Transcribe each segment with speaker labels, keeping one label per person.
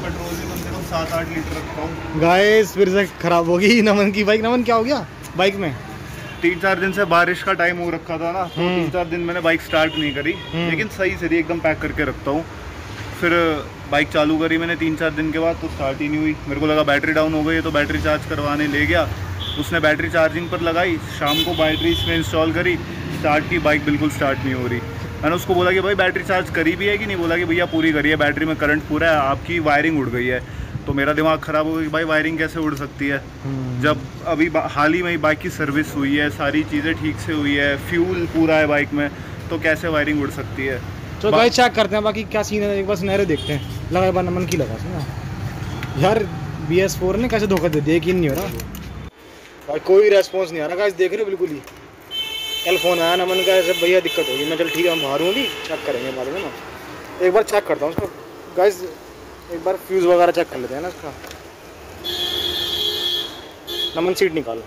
Speaker 1: Petrol भी कम से कम 7-8 litre रखता हूँ।
Speaker 2: गाइस फिर से खराब होगी नमन की बाइक। नमन क्या हो गया बाइक में?
Speaker 1: 3-4 दिन से बारिश का टाइम हो रखा था ना, तो 3-4 दिन मैंने बाइक स्टार्ट नहीं करी, लेकिन सही से एकदम पैक करके रखता हूँ। फिर बाइक चालू करी मैंने 3-4 दिन के बाद, तो स्टार्ट ही नहीं हुई। मेरे को लगा बैटरी डाउन हो गई है, तो बैटरी चार्ज करवाने ले गया। उसने बैटरी चार्जिंग पर लगाई, शाम को बैटरी इसमें इंस्टॉल करी, स्टार्ट की, बाइक बिल्कुल स्टार्ट नहीं हो रही। मैंने उसको बोला कि भाई बैटरी चार्ज करी भी है कि नहीं? बोला कि भैया पूरी करी है, बैटरी में करंट पूरा है, आपकी वायरिंग उड़ गई है। तो मेरा दिमाग ख़राब हो गया कि भाई वायरिंग कैसे उड़ सकती है, जब अभी हाल ही में बाइक की सर्विस हुई है, सारी चीज़ें ठीक से हुई है, फ्यूल पूरा है बाइक में, तो कैसे वायरिंग उड़ सकती है?
Speaker 2: तो भाई चेक करते हैं बाकी क्या सीन है, एक बार सिनेरियो देखते हैं। लगा एक बार नमन की लगा सुना यार, BS4 ने कैसे धोखा दे दिया, यकीन नहीं हो रहा भाई, कोई रेस्पॉन्स नहीं आ रहा। गाइस देख रहे हो बिल्कुल ही। कल फ़ोन आया नमन का, ऐसे भैया दिक्कत होगी। मैं चल ठीक है, हम बाहर हूँ, भी चेक करेंगे बाद में ना। एक बार चेक करता हूँ उसका। गाइस एक बार फ्यूज़ वगैरह चेक कर लेते हैं ना इसका। नमन सीट निकालो।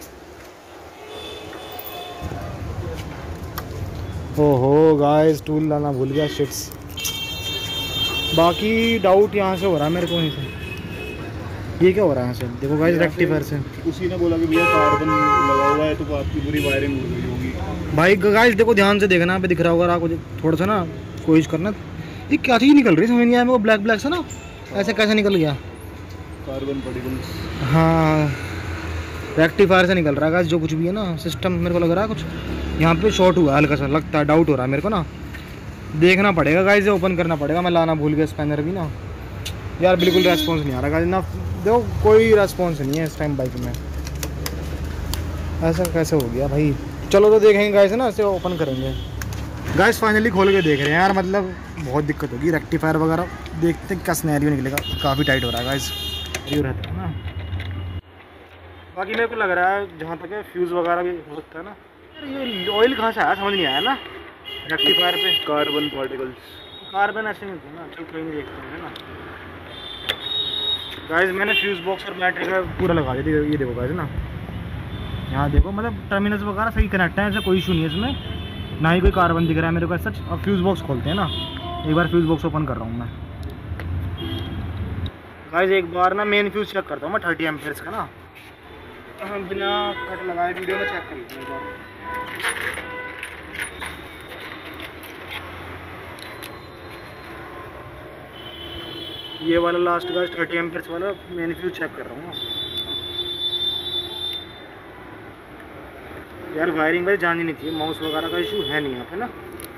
Speaker 2: ओहो गाइस टूल लाना भूल गया, शिट्स। बाकी डाउट यहाँ से हो रहा है मेरे को, वहीं से। ये क्या हो रहा है यहाँ से? देखो गाइस रेक्टिफायर से
Speaker 1: उसी ने बोला कि भैया कार्बन लगा हुआ है, तो आपकी पूरी वायरिंग उड़ गई होगी।
Speaker 2: भाई गाइस देखो ध्यान से देखना, पे दिख रहा होगा आपको थोड़ा सा ना, कोशिश करना। ये क्या चीज़ निकल रही है, समझ नहीं आया मेरे को। ब्लैक ब्लैक से ना, ऐसे कैसे निकल गया?
Speaker 1: Carbon particles.
Speaker 2: हाँ रेक्टिफायर से निकल रहा है गाइस, जो कुछ भी है ना सिस्टम। मेरे को लग रहा है कुछ यहाँ पे शॉर्ट हुआ है, हल्का सा लगता है, डाउट हो रहा है मेरे को ना। देखना पड़ेगा गाइस, ओपन करना पड़ेगा। मैं लाना भूल गया स्पैनर भी ना यार, बिल्कुल रेस्पॉन्स नहीं आ रहा गाइस ना। देखो कोई रेस्पॉन्स नहीं है इस टाइम बाइक में, ऐसा कैसे हो गया भाई? चलो तो देखेंगे गाइस ना, इसे ओपन करेंगे। गाइस फाइनली खोल के देख रहे हैं यार, मतलब बहुत दिक्कत होगी। रेक्टिफायर वगैरह देखते हैं क्या सिनेरियो निकलेगा। काफ़ी टाइट हो रहा है गाइस, ये रहता है ना। बाकी मेरे को लग रहा है जहाँ तक है फ्यूज़ वगैरह भी हो सकता है ना। ये ऑयल कहाँ से आया समझ नहीं आया ना रेक्टिफायर पे।
Speaker 1: Carbon particles.
Speaker 2: कार्बन ऐसे नहीं होते ना। चल कोई नहीं, देखते हैं ना गाइस। मैंने फ्यूज़ बॉक्स और बैटरी का पूरा लगा दिया। ये देखो गाइस ना, यहाँ देखो, मतलब टर्मिनल्स वगैरह सही कनेक्ट है, ऐसा कोई इशू नहीं है इसमें, ना ही कोई कार्बन दिख रहा है मेरे को सच। अब फ्यूज़ बॉक्स खोलते हैं ना, एक बार फ्यूज़ बॉक्स ओपन कर रहा हूँ मैं गाइस। एक बार ना मेन फ्यूज़ चेक करता हूँ मैं 30 एम्पियर्स का ना, बिना कट लगाए वीडियो में चेक कर लेते हैं। ये वाला लास्ट गाइस 30 एम्पियर्स वाला मेन फ्यूज़ चेक कर रहा हूँ यार। वायरिंग भाई जानी नहीं थी, माउस वगैरह का इशू है नहीं यहाँ पे ना।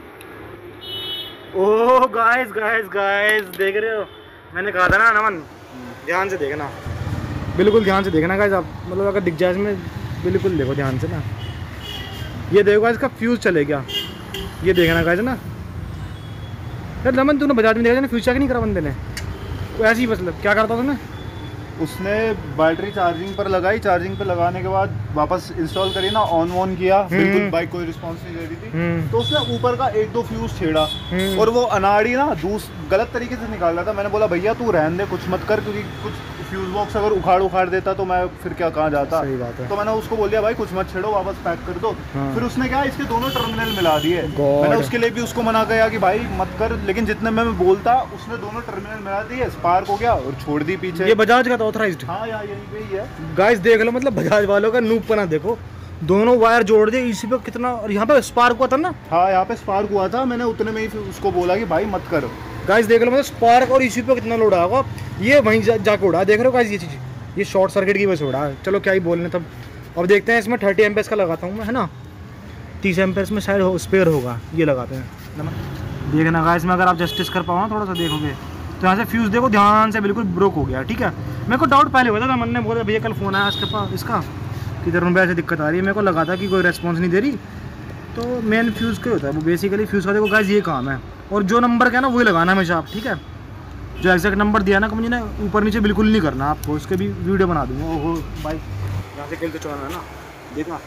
Speaker 2: ओह गाइस गाइस गाइस देख रहे हो, मैंने कहा था ना नमन, ध्यान से देखना, बिल्कुल ध्यान से देखना गाइस आप। मतलब अगर दिख जाए इसमें, बिल्कुल देखो ध्यान से ना। ये देखो गाइस इसका फ्यूज़ चले गया, ये देखना गाइस ना। यार नमन तूने बजाज में देखा ना, फ्यूज़ चेक नहीं करा बंदे ने, ऐसे ही मतलब क्या करता उसने?
Speaker 1: उसने बैटरी चार्जिंग पर लगाई, चार्जिंग पर लगाने के बाद वापस इंस्टॉल करी ना, ऑन किया, बिल्कुल बाइक कोई रिस्पांस नहीं दे रही थी, तो उसने ऊपर का 1-2 फ्यूज छेड़ा और वो अनाड़ी ना गलत तरीके से निकाल रहा था। मैंने बोला भैया तू रहने दे, कुछ मत कर, क्योंकि कुछ फ्यूज बॉक्स अगर उखाड़ देता तो मैं फिर क्या कहाँ जाता।
Speaker 2: सही बात है।
Speaker 1: तो मैंने उसको बोल दिया भाई कुछ मत छेड़ो, वापस पैक कर दो। फिर उसने क्या इसके दोनों टर्मिनल मिला दिए। मैंने उसके लिए भी उसको मना किया कि भाई मत कर, लेकिन जितने मैं बोलता उसने दोनों टर्मिनल मिला दिए, स्पार्क हो गया और छोड़ दी पीछे।
Speaker 2: ये बजाज का तो ऑथराइज्ड।
Speaker 1: हाँ यार यही पे ही है
Speaker 2: गाइस, देख लो मतलब बजाज वालों का नूपपना देखो, दोनों वायर जोड़ दिए इसी पे कितना। और यहाँ पे स्पार्क हुआ था ना।
Speaker 1: हाँ यहाँ पे स्पार्क हुआ था, मैंने उतने में ही फिर उसको बोला कि भाई मत करो।
Speaker 2: गाइस देख लो मतलब स्पार्क और इसी पे कितना लोड आएगा, ये वहीं जाके उड़ा। देख रहे हो गाइस ये चीज़, ये शॉर्ट सर्किट की वजह से उड़ा। चलो क्या ही बोलने तब। अब देखते हैं इसमें 30 एम्पेयर्स का लगाता हूँ मैं, है ना। 30 एम्पेयर्स में शायद स्पेयर होगा, ये लगाते हैं। देखना गाइस में अगर आप जस्टिस कर पाओ ना, थोड़ा सा देखोगे तो यहाँ से फ्यूज़ देखो ध्यान से, बिल्कुल ब्रोक हो गया। ठीक है, मेरे को डाउट पहले हुआ था, मन ने बोला भैया कल फ़ोन आया इसके पास इसका कि इधर में ऐसे दिक्कत आ रही है। मेरे को लगा था कि कोई रेस्पॉन्स नहीं दे रही, तो मेन फ्यूज़ क्या होता है वो बेसिकली फ्यूज़ का देखो गाइस ये काम है। और जो नंबर का है ना वही लगाना हमेशा आप, ठीक है। जो एग्जैक्ट नंबर दिया ना कंपनी ने, ऊपर नीचे बिल्कुल नहीं करना आपको। उसके भी वीडियो बना दूँगा। ओहो बाइक यहाँ से खेल के चलाना है ना, देखना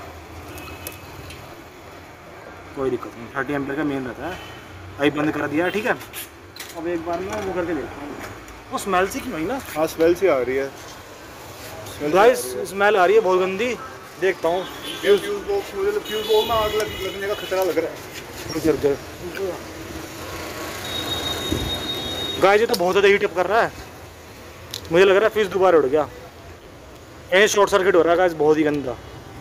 Speaker 2: कोई दिक्कत नहीं। 30 एम्पियर का मेन रहता है। अभी बंद कर दिया, ठीक है। अब एक बार मैं वो करके देखता हूँ। वो स्मेल सी क्यों आई ना?
Speaker 1: हाँ स्मेल सी आ रही है
Speaker 2: गाइस, स्मेल आ रही है बहुत गंदी। देखता हूँ
Speaker 1: फ्यूज बॉक्स, मुझे फ्यूज बॉक्स में आग लगने का खतरा लग रहा है।
Speaker 2: गाइस ये तो बहुत ज़्यादा हीट अप कर रहा है। मुझे लग रहा है फ्यूज़ दोबारा उड़ गया, ये शॉर्ट सर्किट हो रहा है गाइस, बहुत ही गंदा।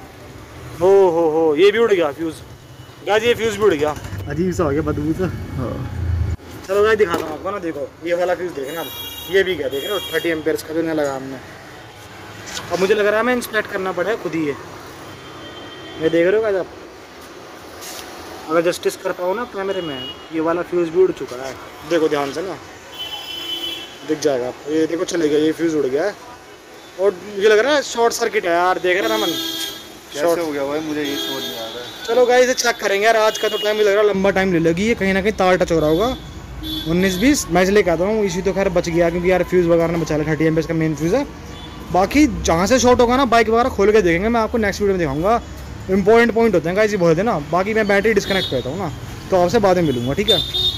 Speaker 2: हो ये भी उड़ गया फ्यूज़ गाइस, ये फ्यूज़ भी उड़ गया, अजीब सा हो गया, बदबू सा। चलो गाइस दिखाता हूँ आपको ना, देखो ये वाला फ्यूज़ देखना, ये भी क्या देख रहे हो 30 एम्पेयर्स का जो नहीं लगा हमने। अब मुझे लग रहा है मैं इंस्पेक्ट करना पड़ेगा खुद ही, ये देख रहे हो गाइस आप, अगर जस्टिस कर पाओ ना कैमरे में, ये वाला फ्यूज़ भी उड़ चुका है, देखो ध्यान से ना दिख जाएगा आपको, ये देखो चले गया, ये फ्यूज़ उड़ गया है। और मुझे लग रहा है शॉर्ट सर्किट है यार, देख रहे ना मन
Speaker 1: कैसे हो गया भाई, मुझे ये समझ नहीं आ रहा है।
Speaker 2: चलो गाइस इसे चेक करेंगे यार, आज का तो टाइम मुझे लग रहा है लंबा टाइम ले लेगी, ये कहीं ना कहीं तार टच हो रहा होगा 19-20। मैं इसलिए कहता हूँ इसी तो खैर बच गया, क्योंकि यार फ्यूज़ वगैरह ने बचा लिया, 30 एम्पेयर्स का मेन फ्यूज़ है। बाकी जहाँ से शॉर्ट होगा ना बाइक वगैरह खोल के देखेंगे, मैं आपको नेक्स्ट वीडियो में दिखाऊंगा, इंपॉर्टेंट पॉइंट होते हैं गाइस ये बहुत है ना। बाकी मैं बैटरी डिस्कनेक्ट करता हूँ ना, तो आपसे बाद में मिलूंगा, ठीक है।